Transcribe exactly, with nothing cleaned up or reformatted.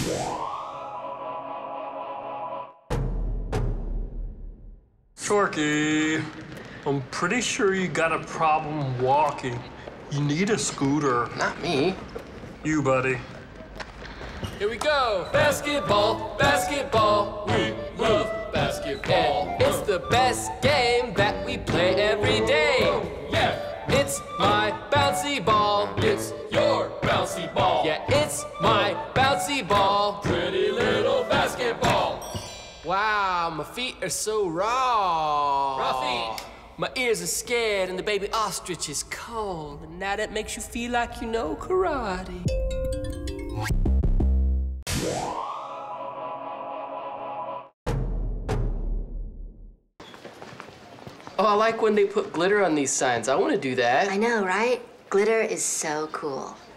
Shorky, I'm pretty sure you got a problem walking. You need a scooter. Not me. You, buddy. Here we go. Basketball, basketball. We love basketball. And it's the best game that we play every day. Yeah. It's my bouncy ball. It's your bouncy ball. Yeah, it's my bouncy ball. Pretty little basketball. Wow, my feet are so raw. Raw feet. My ears are scared and the baby ostrich is cold. And now that makes you feel like you know karate. Oh, I like when they put glitter on these signs. I want to do that. I know, right? Glitter is so cool.